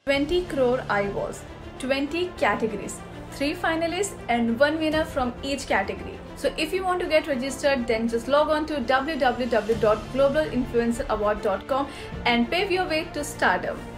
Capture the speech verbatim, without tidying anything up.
twenty crore eyeballs, twenty categories, three finalists and one winner from each category. So if you want to get registered, then just log on to w w w dot global influencer award dot com and pave your way to stardom.